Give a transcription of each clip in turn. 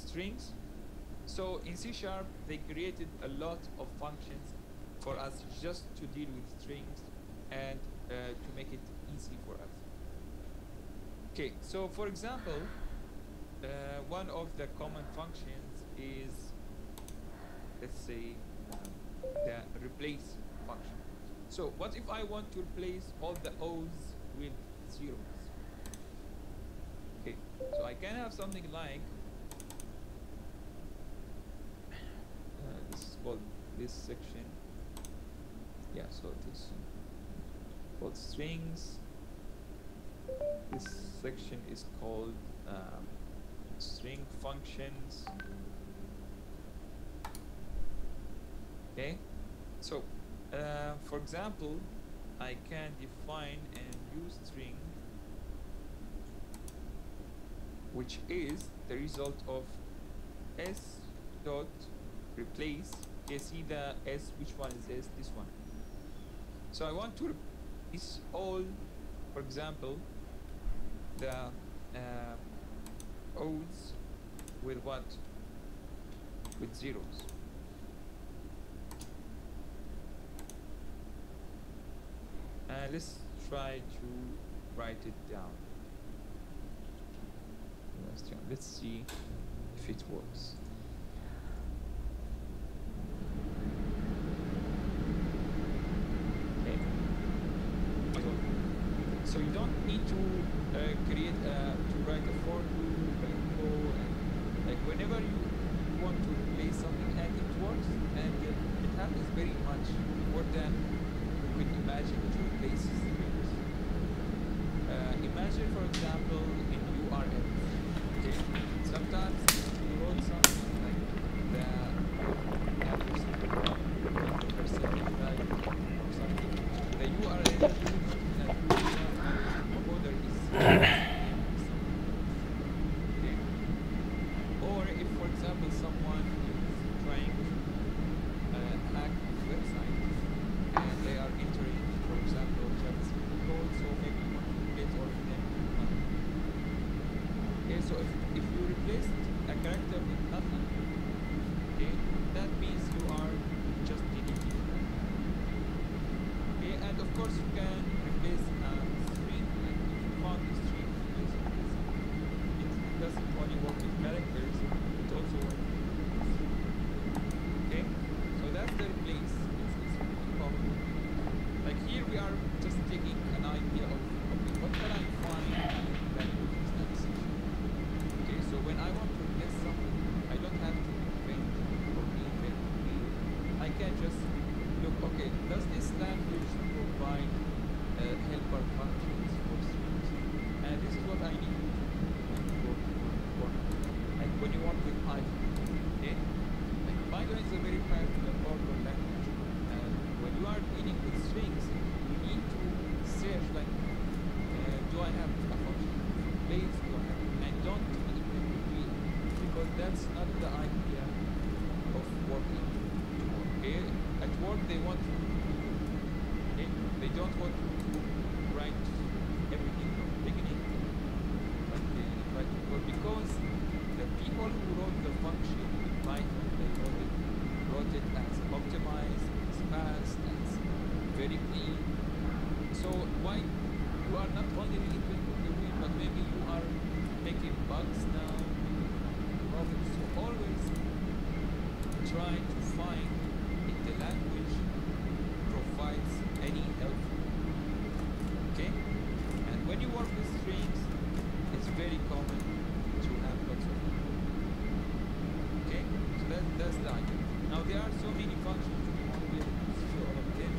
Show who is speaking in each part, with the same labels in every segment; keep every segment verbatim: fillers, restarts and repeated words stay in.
Speaker 1: strings. So in C Sharp, they created a lot of functions for us just to deal with strings and uh, to make it easy for us. Okay, so for example, uh, one of the common functions is, let's say, um, the replace function. So what if I want to replace all the O's with zeros? Okay, so I can have something like, uh, this is called this section. Yeah, so this called strings. This section is called um, string functions. Okay, so uh, for example, I can define and use string, which is the result of s dot replace. You see the s, which one is this? This one. So I want to replace all, for example, the uh, O's with what? With zeros. Uh, let's try to write it down. Let's see if it works. Okay. So you don't need to uh, create a, to write a for loop and go and like whenever you want to replace something and it works and it, it happens very much more than you could imagine to replace strings. Uh, imagine, for example, in U R L. Okay. Sometimes you wrote something like the ampersand percentage value or something. The U R L that order is okay. Or if, for example, someone is trying to uh, hack a website and they are entering, for example, JavaScript code, so maybe you want to replace all of them with nothing. Okay, so if, if you replace a character with nothing, okay, that means you are just deleting it. Okay, and of course you can replace a string, and if you found a string, replace it with something. It doesn't only work with characters, it also works with numbers. Okay, so that's the replace. It's, it's really common. Like here we are just taking an idea of, okay, what can I find that uses that decision? Okay, so when I want to replace something, I don't have to invent or reinvent the wheel. I can just look, okay, does this language provide uh, helper functions for strings? And this is what I need to do when you work with like when you work with Python. Okay? Like Python is a very powerful and powerful language. And when you are dealing with strings, you need to search like, uh, do I have a function to replace? Do I have, and don't invent the wheel, because that's not the idea of working. Okay? At work they want to, okay? They don't want to write everything from the beginning, but they try to work, because the people who wrote the function in Python, they wrote it, wrote it as optimized, as fast, as very clean. So why you are not only reinventing the wheel, but maybe you are making bugs now, problems. So always try to find if the language provides any help. Okay? And when you work with strings, it's very common to have lots of them. Okay? So that, that's the idea. Now there are so many functions, we won't be able to see all of them.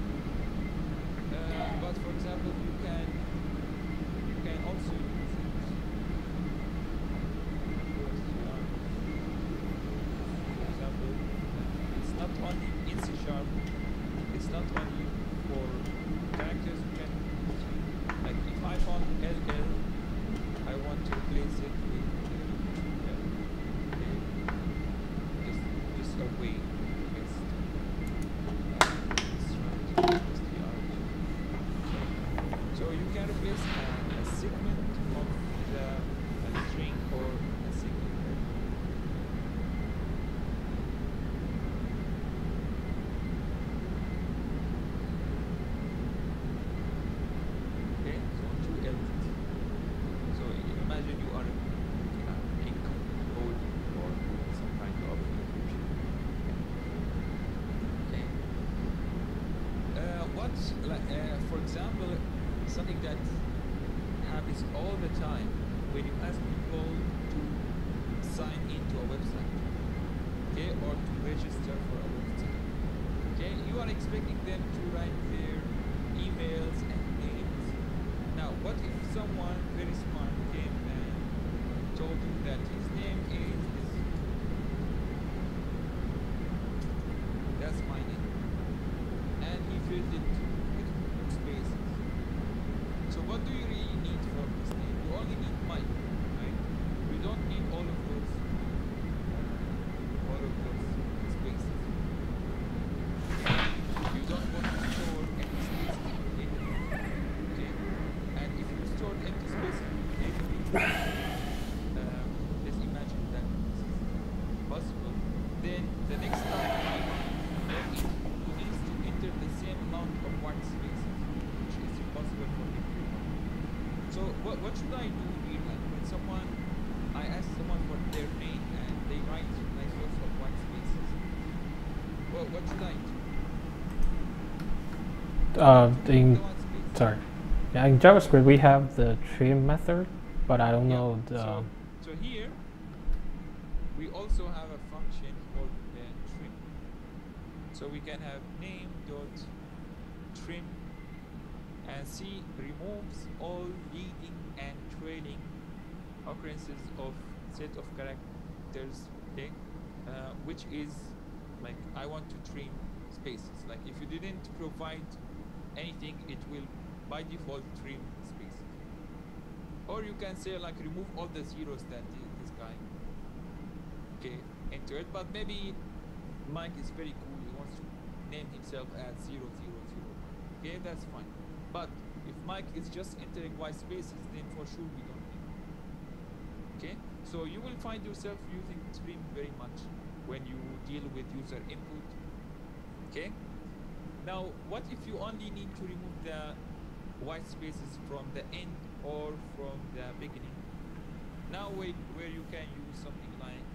Speaker 1: Uh, but for example, you can you can also use it. For example, it's not only in C Sharp, it's not only for characters. You can, like if I found L L, I want to replace it with uh, L. Okay? Just, just a way. Yes. Uh, let's try to use the R. So you can replace a, a segment of the a string or a segment. example, something that happens all the time when you ask people to sign into a website, okay, or to register for a website, okay, you are expecting them to write their emails and names. Now, what if someone very smart came and told you that his name is this? That's my name, and he filled it with spaces. So what do you really need for this name? You only need Mike, right? You don't need all of those, all of those spaces. You don't want to store empty spaces in your database, okay? And if you store empty spaces in your database, um, let's imagine that this is possible. Then the next time Mike logs in, he needs to enter the same amount of white spaces, which is impossible for him to do. So what, what should I do here? Like when someone, I ask someone for their name and they write nice lots of white spaces. Well, what should I do?
Speaker 2: Uh,
Speaker 1: To remove
Speaker 2: in
Speaker 1: the white space.
Speaker 2: sorry, yeah, in JavaScript we have the trim method, but I don't
Speaker 1: Yeah.
Speaker 2: know the.
Speaker 1: So so here we also have a function called uh, trim. So we can have name dot trim, and C removes all leading and trailing occurrences of set of characters, okay, uh, which is like I want to trim spaces. Like if you didn't provide anything, it will by default trim spaces. Or you can say like remove all the zeros that thi- this guy okay entered, but maybe Mike is very cool. He wants to name himself as zero zero zero. Okay, that's fine. But if Mike is just entering white spaces, then for sure we don't need it. Okay, so you will find yourself using trim very much when you deal with user input. Okay, now what if you only need to remove the white spaces from the end or from the beginning? Now wait, where you can use something like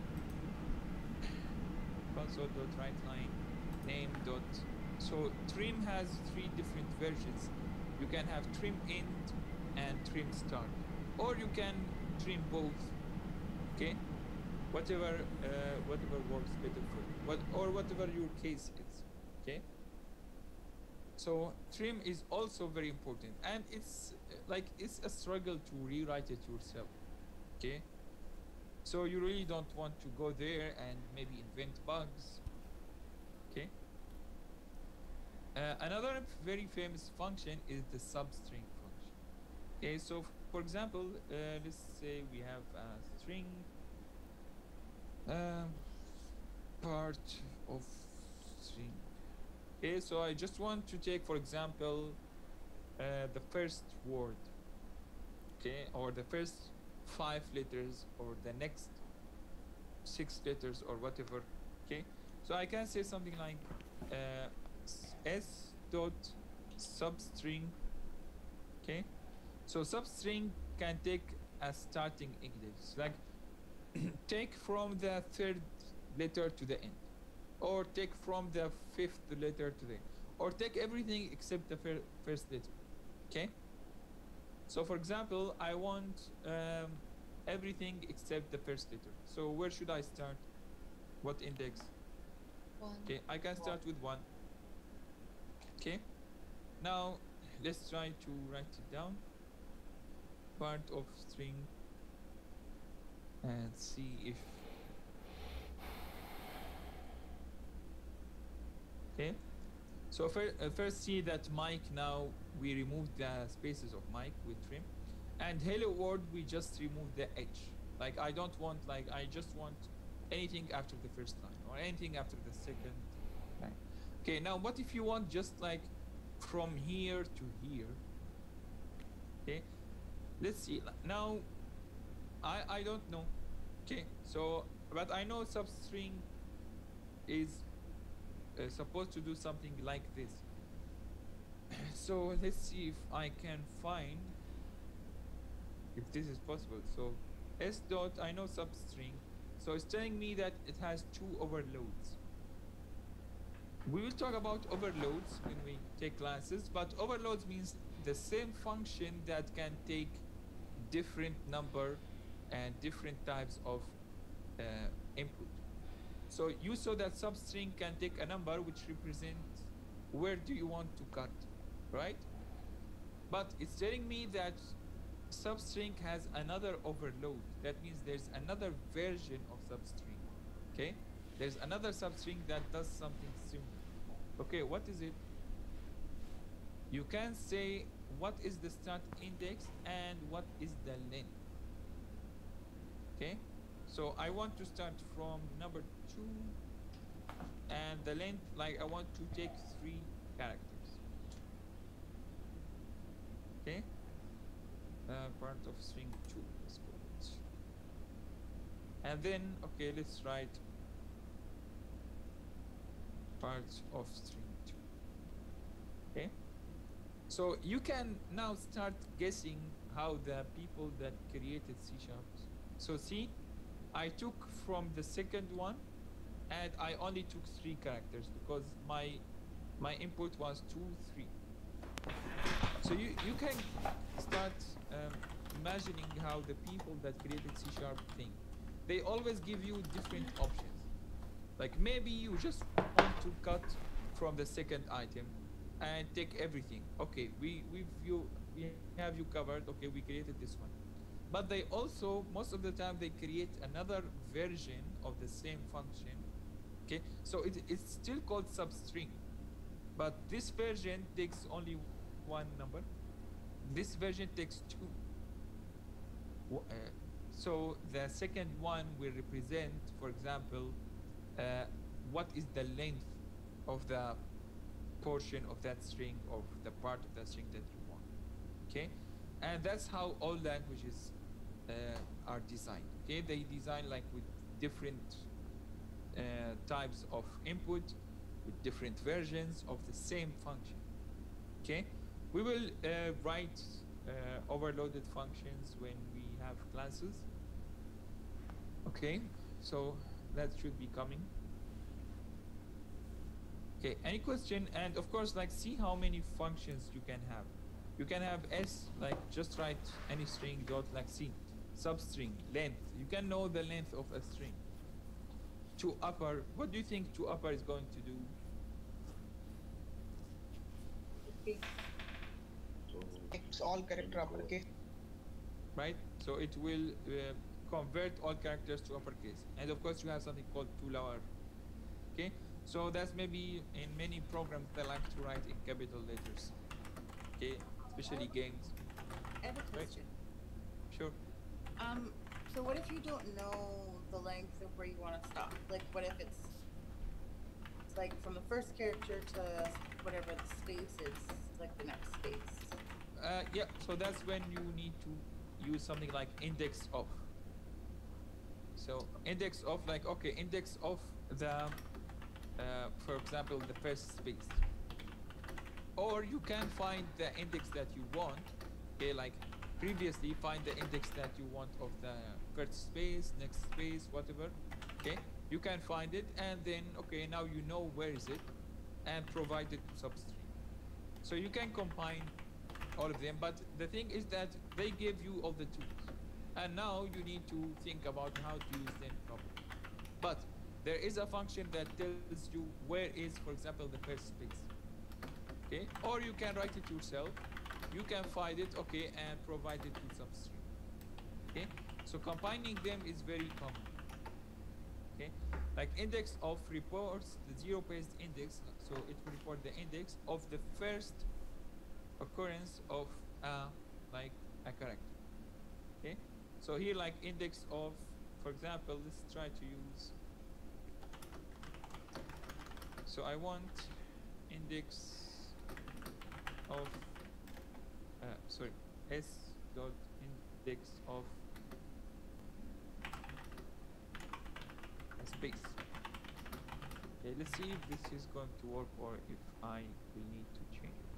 Speaker 1: console.writeLine name dot. So trim has three different versions. You can have trim end and trim start, or you can trim both. Okay, whatever uh, whatever works better for you, what or whatever your case is. Okay. So trim is also very important, and it's uh, like it's a struggle to rewrite it yourself. Okay. So you really don't want to go there and maybe invent bugs. Okay. Uh, another f- very famous function is the substring function. Okay, so f- for example, uh, let's say we have a string um, part of string. Okay, so I just want to take, for example, uh, the first word, okay, or the first five letters, or the next six letters, or whatever. Okay, so I can say something like uh, s s dot substring. Okay, so substring can take a starting index, like take from the third letter to the end, or take from the fifth letter to the end, or take everything except the fir- first letter. Okay, so for example, I want um, everything except the first letter. So where should I start? What index?
Speaker 3: One.
Speaker 1: Okay, I can start with one. Okay, now let's try to write it down. Part of string, and see if. Okay, so fir- uh, first see that Mike, now we removed the spaces of Mike with trim, and hello world we just removed the H. Like I don't want, like I just want anything after the first line or anything after the second line. Okay, now what if you want just like from here to here? Okay, let's see. L- Now I I don't know. Okay, so but I know substring is uh, supposed to do something like this. So let's see if I can find if this is possible. So s dot, I know substring, so it's telling me that it has two overloads. We will talk about overloads when we take classes, but overloads means the same function that can take different number and different types of uh, input. So you saw that substring can take a number which represents where do you want to cut, right? But it's telling me that substring has another overload. That means there's another version of substring. Okay? There's another substring that does something similar. Okay, what is it? You can say what is the start index and what is the length. Okay? So I want to start from number two, and the length, like I want to take three characters. Okay? Uh, part of string two, let's call it. And then, okay, let's write parts of string two. Okay? So you can now start guessing how the people that created C sharps. So see, I took from the second one, and I only took three characters because my my input was two, three. So you, you can start um, imagining how the people that created C sharp think. They always give you different options. Like maybe you just want to cut from the second item and take everything. Okay, we we've you we have you covered. Okay, we created this one. But they also, most of the time, they create another version of the same function. Okay, so it, it's still called substring, but this version takes only one number. This version takes two. Uh, so the second one will represent, for example, uh, what is the length of the portion of that string, of the part of that string that you want. Okay, and that's how all languages uh, are designed. Okay, they design like with different uh, types of input, with different versions of the same function. Okay, we will uh, write uh, overloaded functions when we have classes. Okay, so that should be coming. Okay, any question? And of course, like, see how many functions you can have. You can have S, like just write any string dot like C, substring, length. You can know the length of a string. To upper, what do you think to upper is going to do?
Speaker 3: Okay. It's all character uppercase.
Speaker 1: Right? So it will uh, convert all characters to uppercase. And of course, you have something called to lower. Okay? So that's maybe in many programs they like to write in capital letters. Okay? Especially games.
Speaker 4: I have a question.
Speaker 1: Right? Sure.
Speaker 4: Um, so what if you don't know the length of where you want to stop? Like, what if it's, it's like from the first character to whatever the space is, like the next space?
Speaker 1: Uh, yeah, so that's when you need to use something like index of. So index of, like, okay, index of the, uh, for example, the first space. Or you can find the index that you want, okay, like previously find the index that you want of the first space, next space, whatever, okay? You can find it, and then, okay, now you know where is it, and provide it to substring. So you can combine all of them, but the thing is that they give you all the tools. And now you need to think about how to use them properly. But there is a function that tells you where is, for example, the first space. Okay? Or you can write it yourself. You can find it, okay, and provide it to substring. Okay? So combining them is very common. Okay? Like index of reports the zero-based index, so it will report the index of the first occurrence of uh, like a character. Okay? So here, like index of, for example, let's try to use. So I want index of, uh, sorry, s dot index of a space. Okay, let's see if this is going to work or if I will need to change it.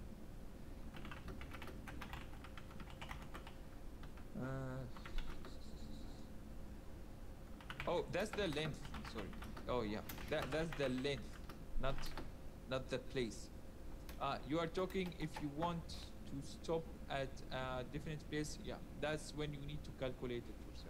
Speaker 1: Uh, oh, that's the length. Sorry. Oh yeah, that that's the length, not not the place. Uh, you are talking if you want to stop at a definite place, yeah, that's when you need to calculate it yourself.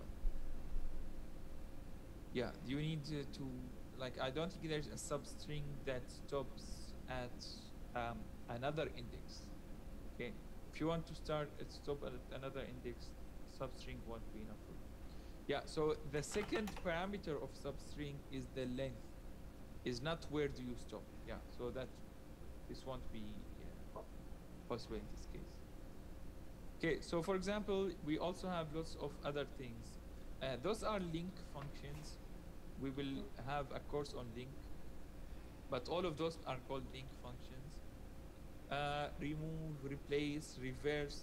Speaker 1: Yeah, you need uh, to, like, I don't think there's a substring that stops at um, another index. Okay, if you want to start at stop at another index, substring won't be enough for you. Yeah, so the second parameter of substring is the length, is not where do you stop. Yeah, so that this won't be yeah, possible in this case. Okay, so for example, we also have lots of other things. Uh, those are link functions. We will have a course on link, but all of those are called link functions. Uh, remove, replace, reverse,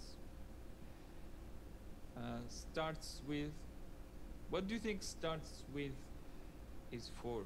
Speaker 1: uh, starts with. What do you think starts with is for?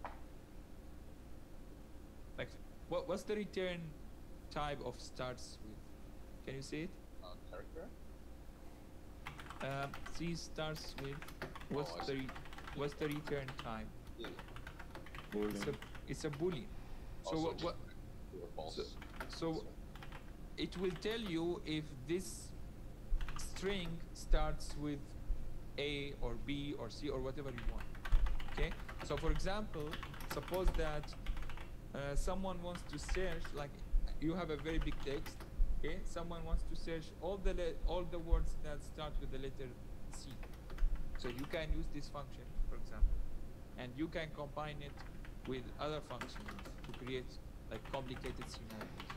Speaker 1: Like, what, what's the return type of starts with? Can you see it?
Speaker 5: Uh, character?
Speaker 1: Um, C starts with, what's
Speaker 5: Oh, I
Speaker 1: the
Speaker 5: see.
Speaker 1: re- what's the return time?
Speaker 5: Yeah.
Speaker 1: It's a it's a boolean. So
Speaker 5: Also
Speaker 1: what, what
Speaker 5: true or false.
Speaker 1: so, so it will tell you if this string starts with A or B or C or whatever you want. Okay. So for example, suppose that uh, someone wants to search, like you have a very big text. Okay. Someone wants to search all the le- all the words that start with the letter C. So you can use this function, for example, and you can combine it with other functions to create like complicated scenarios.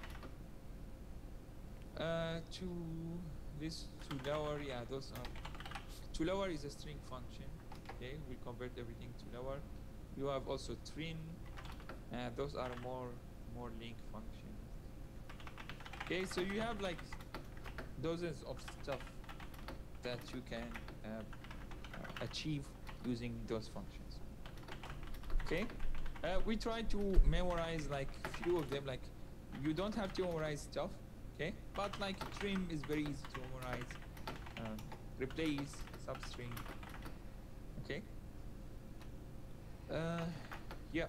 Speaker 1: Uh, to this to lower, yeah, those are to lower is a string function. Okay, we convert everything to lower. You have also trim, and those are more more link functions. Okay, so you have like dozens of stuff that you can uh, achieve using those functions. Okay, uh, we try to memorize like few of them. Like you don't have to memorize stuff. Okay, but like trim is very easy to memorize. Um, replace, substring. Okay. Uh, yeah.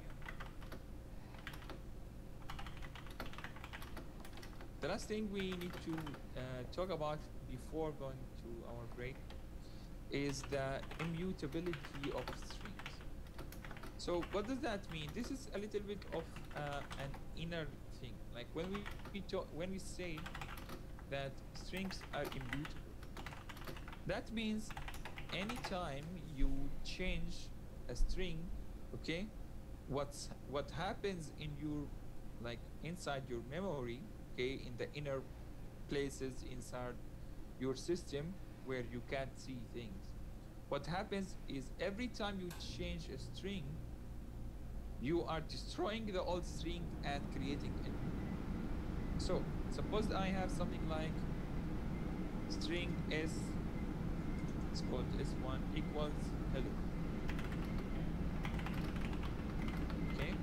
Speaker 1: The last thing we need to uh, talk about before going to our break is the immutability of strings. So what does that mean? This is a little bit of uh, an inner thing. Like when we, we talk, when we say that strings are immutable, that means anytime you change a string, okay, what's what happens in your like inside your memory, okay, in the inner places inside your system where you can't see things. What happens is every time you change a string, you are destroying the old string and creating a new. So suppose I have something like string s, it's called s one equals hello. Okay.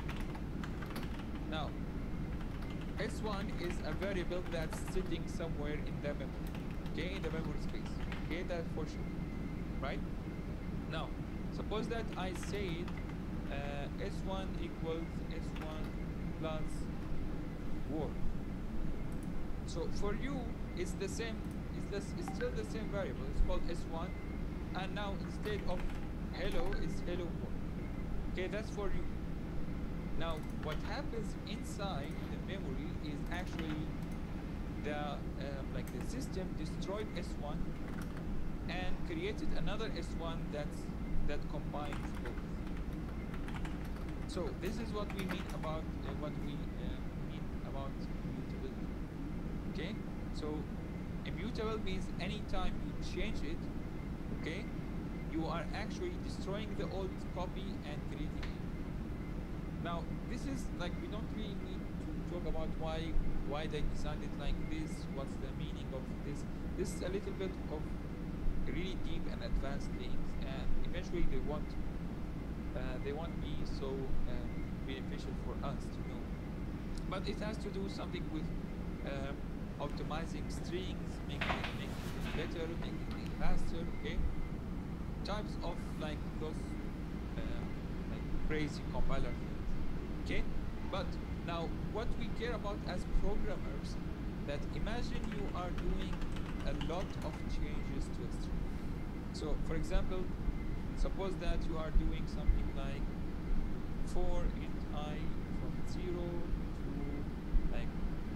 Speaker 1: Now s one is a variable that's sitting somewhere in the memory. Okay, in the memory space. Okay, that for sure. Right? Now, suppose that I said uh, s one equals s one plus word. So for you, it's the same. It's, this, it's still the same variable. It's called s one, and now instead of hello, it's hello word. Okay, that's for you. Now, what happens inside the memory is actually the uh, like the system destroyed s one and created another s one that's that combines both. So this is what we mean about uh, what we uh, mean about immutability. Okay, so immutable means anytime you change it, okay, you are actually destroying the old copy and creating it. Now this is like we don't really need to talk about why why they designed it like this. What's the meaning of this? This is a little bit of really deep and advanced things, and eventually they won't uh, they won't be so um, beneficial for us to know. But it has to do something with uh, optimizing strings, making it, making it better, making it faster. Okay, types of like those uh, like crazy compiler things. Okay, but now what we care about as programmers that imagine you are doing a lot of changes to a string. So, for example, suppose that you are doing something like for int I from zero to like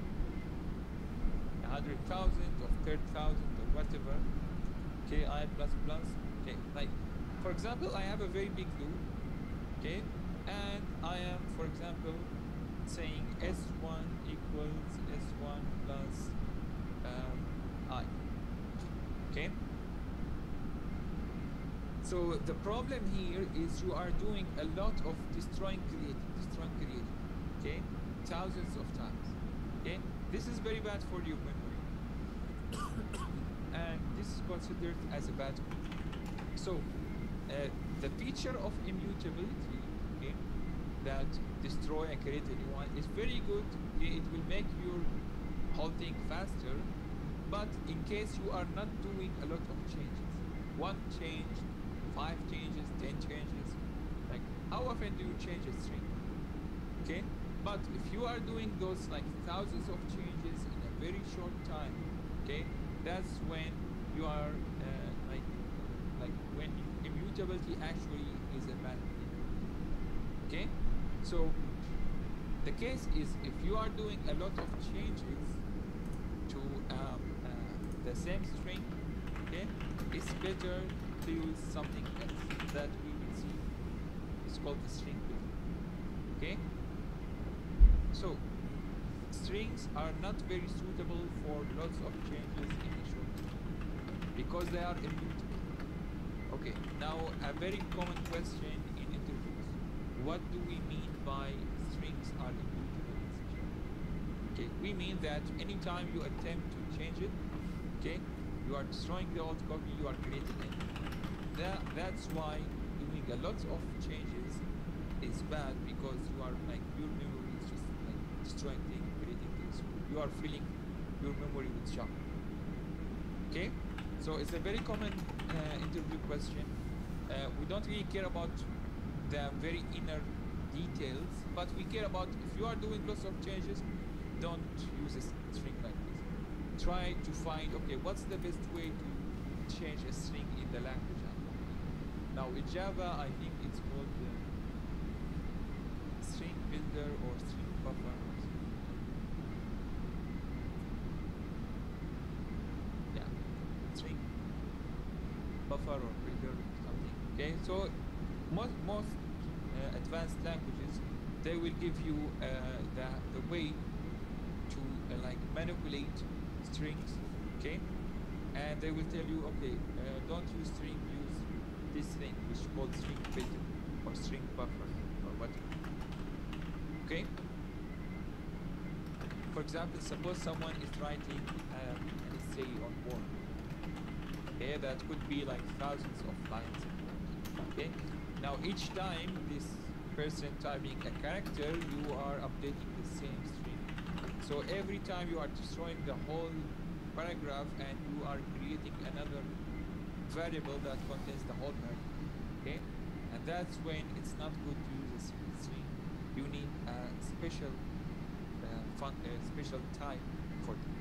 Speaker 1: a hundred thousand or thirty thousand or whatever, ki plus plus. Okay, like for example, I have a very big loop, okay, and I am, for example, saying s one equals s one plus um, I. Okay. So the problem here is you are doing a lot of destroying creating, destroying creating, okay, thousands of times. Okay, this is very bad for your memory, and this is considered as a bad code. So uh, the feature of immutability, okay, that destroy and create a new one is very good. Okay? It will make your whole thing faster, but in case you are not doing a lot of changes, one change, five changes, ten changes, like how often do you change a string? Okay, but if you are doing those like thousands of changes in a very short time, okay, that's when you are uh, like like when immutability actually is a bad thing. Okay, so the case is if you are doing a lot of changes to um, uh, the same string, okay, it's better to use something else that we will see. It's called the string builder. Okay, so strings are not very suitable for lots of changes in a short time because they are immutable. Okay, now a very common question in interviews: what do we mean by strings are immutable in C sharp? Okay, we mean that anytime you attempt to change it, okay, you are destroying the old copy, you are creating it. That, that's why doing a lot of changes is bad, because you are like your memory is just like destroying things, creating things. You are filling your memory with junk. Okay, so it's a very common uh, interview question. Uh, we don't really care about the very inner details, but we care about if you are doing lots of changes, don't use a string like this. Try to find, okay, what's the best way to change a string in the language. Now in Java, I think it's called uh, string builder or string buffer. Yeah, string buffer or builder or something. Okay, so most most uh, advanced languages, they will give you uh, the the way to uh, like manipulate strings. Okay, and they will tell you, okay, uh, don't use string, use this thing which is called string builder or string buffer or whatever. Okay, for example, suppose someone is writing um, an essay on war. Okay, that could be like thousands of lines of code. Okay, now each time this person typing a character, you are updating the same string. So every time you are destroying the whole paragraph and you are creating another variable that contains the whole paragraph. Okay, and that's when it's not good to use a single string. You need a special uh, fun, uh, special type for them.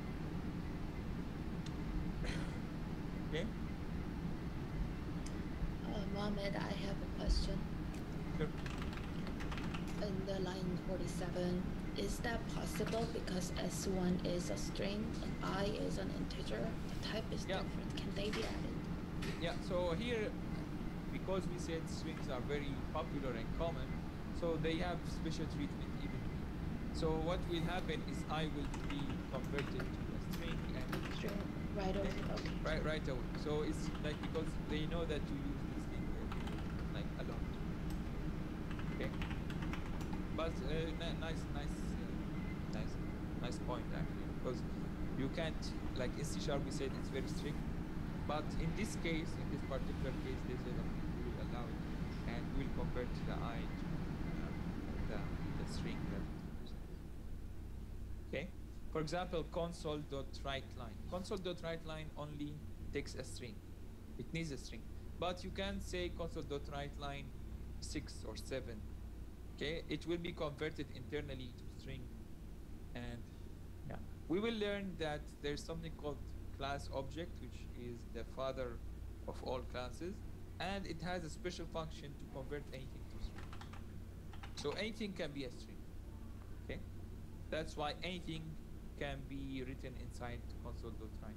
Speaker 1: Okay.
Speaker 6: Uh, Mohammed, I have a question.
Speaker 1: Sure.
Speaker 6: In the line forty-seven, is that possible because S one is a string and I is an integer? The type is
Speaker 1: Yeah.
Speaker 6: different. Can they be added?
Speaker 1: Yeah, so here, because we said strings are very popular and common, so they have special treatment even. So what will happen is I will be converted to a string and
Speaker 6: String right away. Okay.
Speaker 1: right right away. So it's like because they know that you use this thing uh, like a lot. Okay. But uh, ni- nice, nice, uh, nice, nice point actually, because you can't, like in C sharp we said it's very strict. But in this case, in this particular case, they said that we will allow it, and we will convert the I to uh, the, the string that we use. Okay. For example, console.writeLine. Console.writeLine only takes a string. It needs a string. But you can say console.writeLine six or seven. Okay. It will be converted internally to string, and yeah. we will learn that there's something called class object, which is the father of all classes, and it has a special function to convert anything to string. So anything can be a string. Okay, that's why anything can be written inside console.write.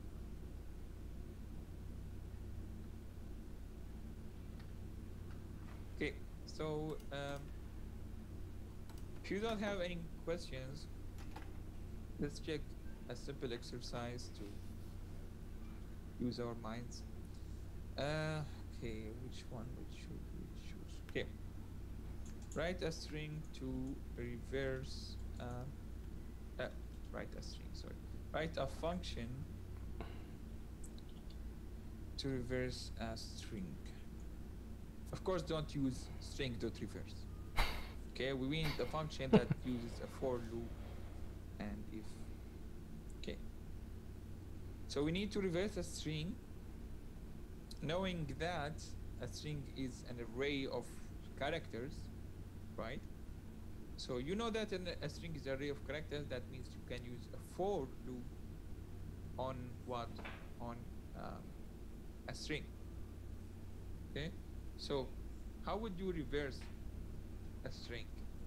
Speaker 1: Okay, so um, if you don't have any questions, let's check a simple exercise to use our minds. Uh, okay, which one we should we choose? Okay, write a string to reverse. Uh, uh, write a string. Sorry, write a function to reverse a string. Of course, don't use string.reverse. Okay, we mean the function that uses a for loop and if. Okay. So we need to reverse a string, knowing that a string is an array of characters, right? So you know that an, a string is an array of characters. That means you can use a for loop on what? On um, a string. Okay. So how would you reverse a string?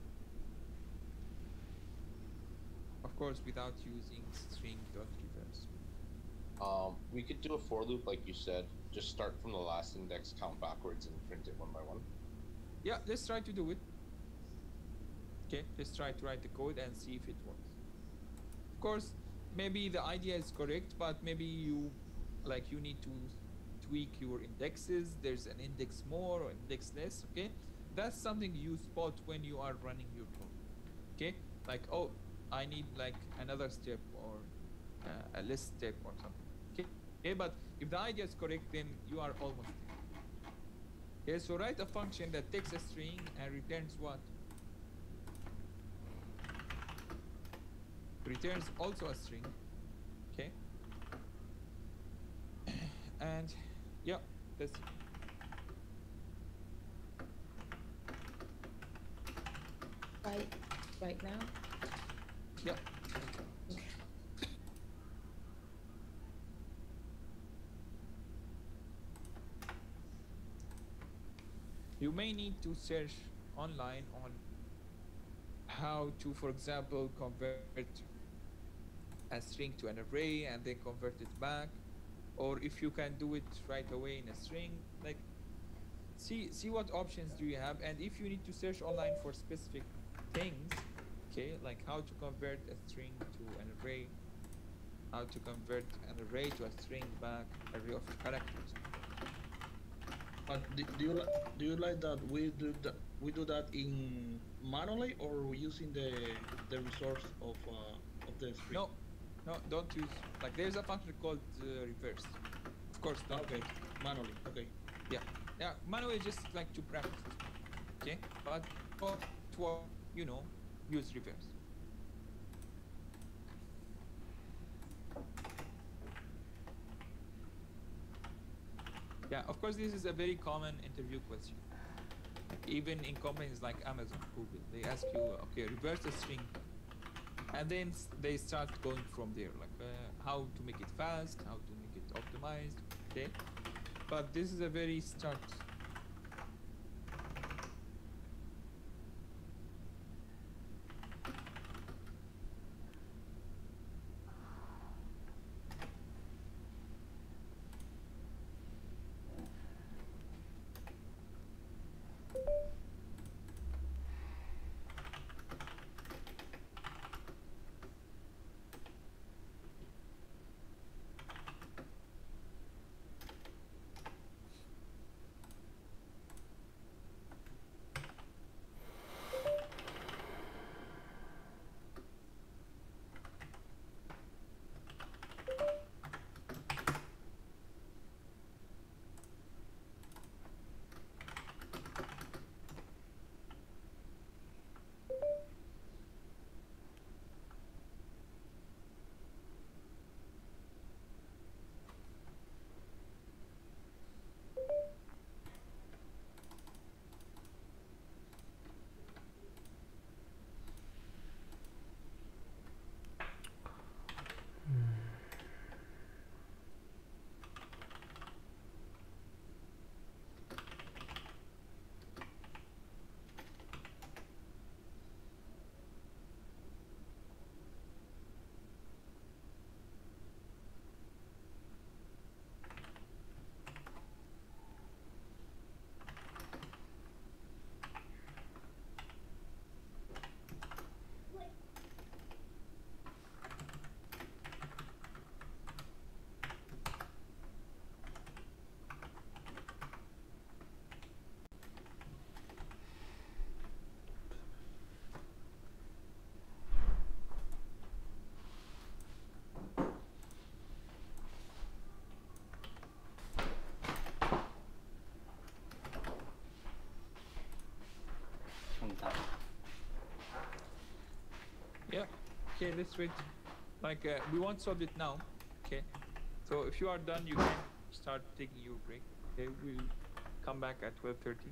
Speaker 1: Of course, without using string.reverse.
Speaker 5: Um, we could do a for loop like you said. Just start from the last index, count backwards, and print it one by one.
Speaker 1: Yeah, let's try to do it. Okay, let's try to write the code and see if it works. Of course, maybe the idea is correct, but maybe you, like, you need to tweak your indexes. There's an index more or index less. Okay, that's something you spot when you are running your code. Okay, like, oh, I need like another step or uh, a less step or something. Okay, okay, but if the idea is correct, then you are almost there. Okay, so write a function that takes a string and returns what? Returns also a string. Okay, and yeah, that's it.
Speaker 6: Right, right now.
Speaker 1: Yeah. You may need to search online on how to, for example, convert a string to an array and then convert it back, or if you can do it right away in a string. Like, see see what options do you have, and if you need to search online for specific things, okay, like how to convert a string to an array, how to convert an array to a string back, array of characters.
Speaker 7: But do, do you li- do you like that we do that we do that in manually or using the the resource of uh, of the string?
Speaker 1: No, no, don't use, like, there's a function called uh, reverse. Of course, don't
Speaker 7: Okay,
Speaker 1: use it.
Speaker 7: manually. Okay.
Speaker 1: Yeah, yeah, manually just like to practice, okay? But for to, you know, use reverse. Yeah, of course, this is a very common interview question. Even in companies like Amazon, Google, they ask you, okay, reverse a string, and then s- they start going from there, like uh, how to make it fast, how to make it optimized, okay? But this is a very start. Yeah. Okay, let's wait. Like, uh, we won't solve it now. Okay. So if you are done, you can start taking your break. Okay, we'll come back at twelve thirty.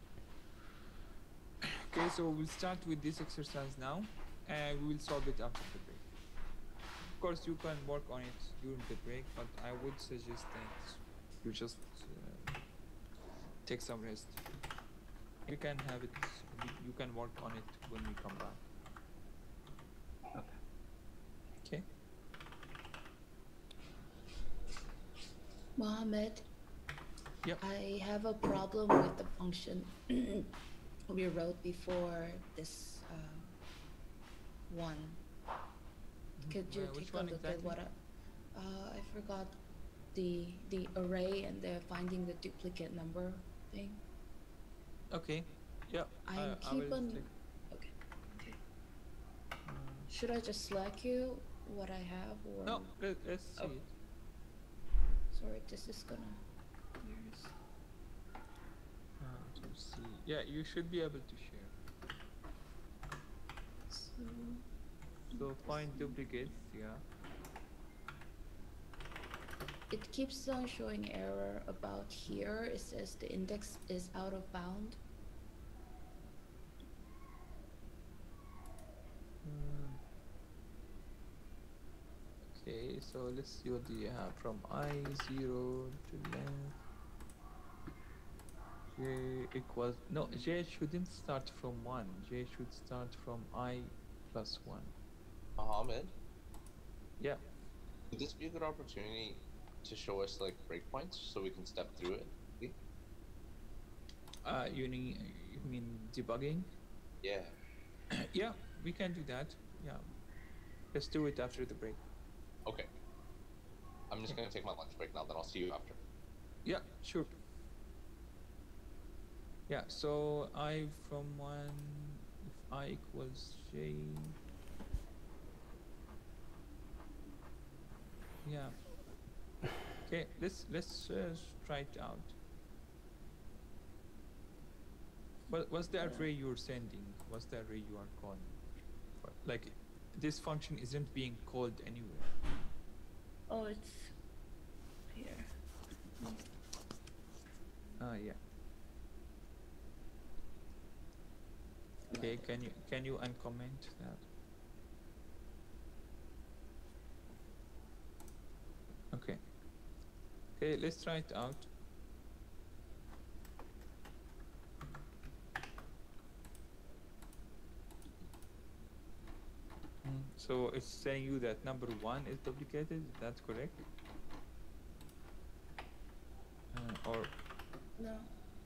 Speaker 1: Okay, so we'll start with this exercise now, and we will solve it after the break. Of course, you can work on it during the break, but I would suggest that you just uh, take some rest. You can have it, you can work on it when we come back. Okay.
Speaker 6: Mohammed,
Speaker 1: Yep.
Speaker 6: I have a problem with the function we wrote before this uh, one. Could you
Speaker 1: Uh, which
Speaker 6: take a
Speaker 1: one
Speaker 6: look
Speaker 1: exactly?
Speaker 6: at what I, uh, I forgot the the array and the finding the duplicate number thing.
Speaker 1: Okay. Yeah.
Speaker 6: I
Speaker 1: I
Speaker 6: keep
Speaker 1: will
Speaker 6: on.
Speaker 1: take-
Speaker 6: Okay. Okay.
Speaker 1: Mm,
Speaker 6: Should I just select you what I have or?
Speaker 1: no, let, let's see
Speaker 6: Oh.
Speaker 1: it.
Speaker 6: Sorry, this is gonna. Where's?
Speaker 1: Uh, to see. Yeah, you should be able to share.
Speaker 6: So.
Speaker 1: So find duplicates. Yeah.
Speaker 6: It keeps on showing error about here. It says the index is out of bound.
Speaker 1: Mm. Okay, so let's see what do you have from I zero to length. J equals no. J shouldn't start from one. J should start from I plus one.
Speaker 5: Mohammed,
Speaker 1: Yeah.
Speaker 5: would this be a good opportunity to show us like breakpoints so we can step through it?
Speaker 1: Uh, you need you mean debugging?
Speaker 5: Yeah.
Speaker 1: Yeah, we can do that. Yeah. Let's do it after the break.
Speaker 5: Okay. I'm just gonna take my lunch break now. Then I'll see you after.
Speaker 1: Yeah, sure. Yeah, so I from one, if I equals J. Yeah. Okay, let's let's uh, try it out. What what's the array you're sending? What's the array you are calling? What- Like, this function isn't being called anywhere.
Speaker 6: Oh, it's here.
Speaker 1: Ah, yeah. Okay, can you can you uncomment that? Okay. Okay, let's try it out. Mm, So it's saying you that number one is duplicated, is that correct? Uh, or
Speaker 6: No.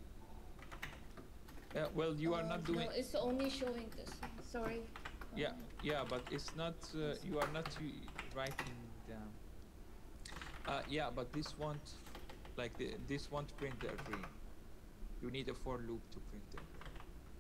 Speaker 1: yeah, well, you are
Speaker 6: Uh,
Speaker 1: not doing.
Speaker 6: No, it's only showing this one. Sorry.
Speaker 1: Yeah,
Speaker 6: Um,
Speaker 1: yeah, but it's not. Uh, you are not u- writing down. Uh, yeah, but this won't, like the, this won't print the array. You need a for loop to print the array.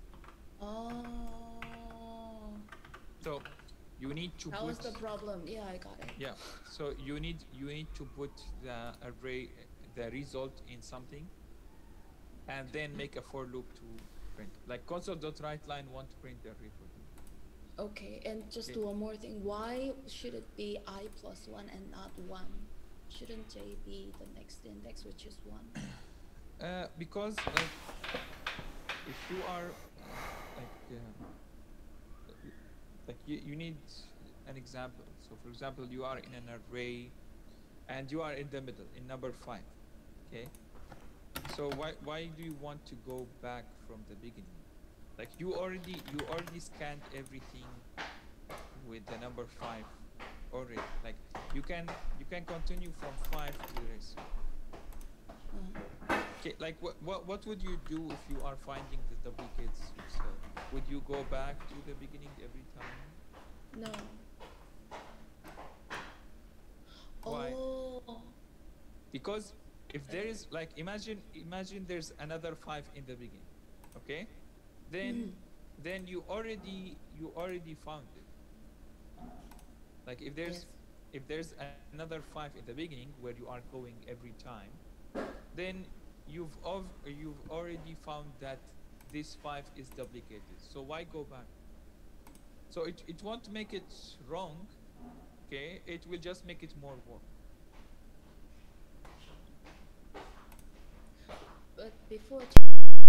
Speaker 6: Oh.
Speaker 1: So you need to
Speaker 6: That
Speaker 1: put.
Speaker 6: was the problem. Yeah, I got it.
Speaker 1: Yeah. So you need you need to put the array, the result in something, and then make a for loop to print. Like console.writeLine won't print the array for you.
Speaker 6: Okay, and just
Speaker 1: Okay.
Speaker 6: one more thing. Why should it be I plus one and not one? Shouldn't J be the next index, which is one?
Speaker 1: Uh, because like, if you are uh, like uh, like you, you need an example. So for example, you are in an array and you are in the middle in number five. Okay. So why why do you want to go back from the beginning? Like you already you already scanned everything with the number five already. Like you can you can continue from five to the rest.
Speaker 6: Uh,
Speaker 1: Okay, like what what what would you do if you are finding the duplicates yourself? Would you go back to the beginning every time?
Speaker 6: no.
Speaker 1: Why?
Speaker 6: Oh.
Speaker 1: Because if there is like imagine imagine there's another five in the beginning, okay? Then
Speaker 6: Mhm.
Speaker 1: then you already you already found it. Like if there's
Speaker 6: Yes.
Speaker 1: if there's another five in the beginning where you are going every time, then you've ov- you've already found that this five is duplicated. So why go back? So it, it won't make it wrong, okay? It will just make it more work.
Speaker 6: But before